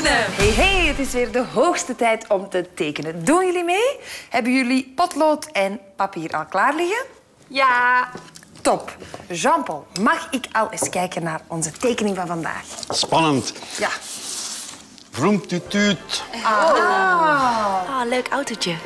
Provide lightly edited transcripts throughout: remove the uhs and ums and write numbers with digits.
tekenen! Hey, het is weer de hoogste tijd om te tekenen. Doen jullie mee? Hebben jullie potlood en papier al klaar liggen? Ja. Top. Jean-Paul, mag ik al eens kijken naar onze tekening van vandaag? Spannend. Ja. Vroemtutuut. Ah, leuk autootje.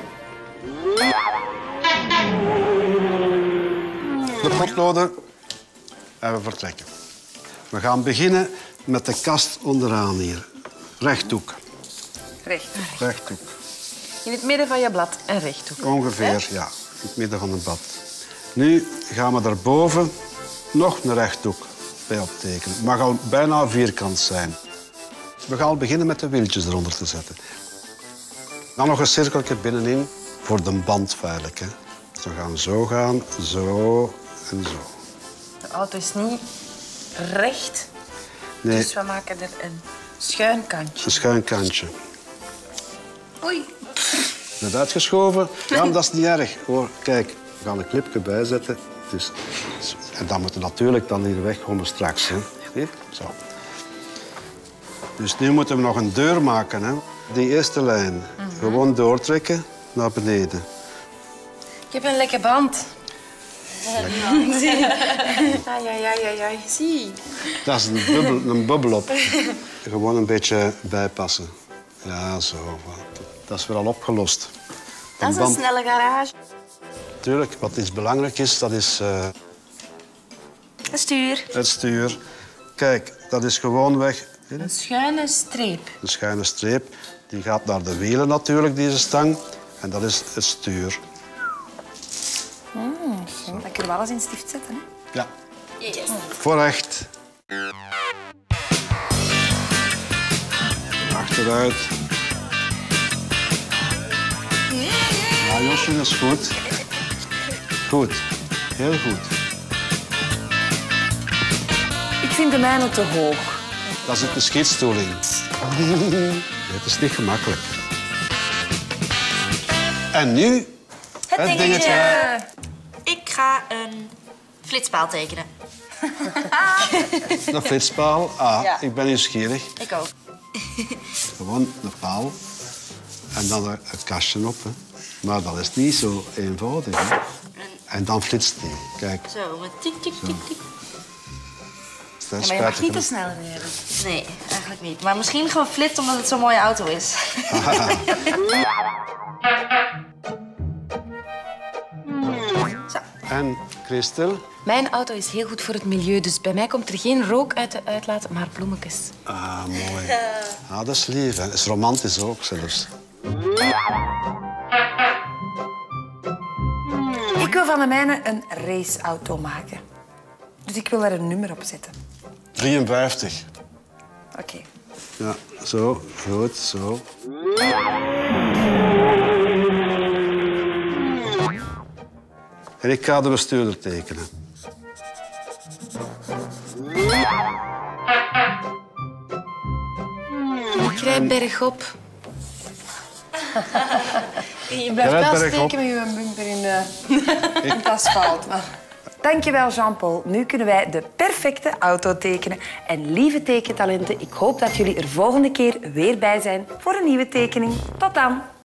De potloden en we vertrekken. We gaan beginnen met de kast onderaan hier. Rechthoek. Rechthoek. In het midden van je blad een rechthoek. Ongeveer, ja. In het midden van het blad. Nu gaan we daarboven nog een rechthoek bij optekenen. Het mag al bijna vierkant zijn. We gaan al beginnen met de wieltjes eronder te zetten. Dan nog een cirkeltje binnenin voor de band veilig. Hè. We gaan zo gaan, zo en zo. De auto is niet recht, Nee, dus we maken er een schuin kantje. een schuin kantje. Oei. Net uitgeschoven. Ja, maar dat is niet erg. Hoor, kijk, we gaan een clipje bijzetten. Dus, en dan moeten we natuurlijk dan hier wegkomen straks. Hè. Zie? Zo. Dus nu moeten we nog een deur maken. Hè. Die eerste lijn. Gewoon doortrekken naar beneden. Ik heb een lekke band. Zie. Ai. Zie. Dat is een bubbel op. Gewoon een beetje bijpassen. Ja, zo. Dat is weer al opgelost. Dat is een snelle garage. Natuurlijk, wat iets belangrijk is, dat is Een stuur. het stuur. Kijk, dat is gewoon weg. Een schuine streep. De schuine streep die gaat naar de wielen natuurlijk, deze stang. En dat is het stuur. Dat kunnen we alles in stift zetten. Hè? Ja, Yes. voorrecht. Achteruit. Ja, Josje, dat is goed. Goed, heel goed. Ik vind de mijne te hoog. Dat zit de schietstoel in. Het is niet gemakkelijk. En nu het dingetje. Ik ga een flitspaal tekenen. Een flitspaal. Ah, Ja. ik ben nieuwsgierig. Ik ook. Gewoon een paal. En dan het kastje op. Hè. Maar dat is niet zo eenvoudig. Hè. En dan flitst die. Kijk. Zo, met tik, tik, tik, tik. Dat is Maar je mag niet te spijtig, snel rijden. Nee, eigenlijk niet. Maar misschien gewoon flitsen omdat het zo'n mooie auto is. Zo. hè. En Christel? Mijn auto is heel goed voor het milieu, dus bij mij komt er geen rook uit de uitlaat, maar bloemetjes. Ah, mooi. Ah, dat is lief. Hè. Dat is romantisch ook zelfs. Ik wil van de mijne een raceauto maken. Dus ik wil daar een nummer op zetten. 53. Oké. Ja, zo. Goed, zo. En ik ga de bestuurder tekenen. Ik rijd bergop. Je blijft rijdt wel bergop. steken met je bumper in het asfalt. Dankjewel, Jean-Paul. Nu kunnen wij de perfecte auto tekenen. En lieve tekentalenten, ik hoop dat jullie er volgende keer weer bij zijn voor een nieuwe tekening. Tot dan!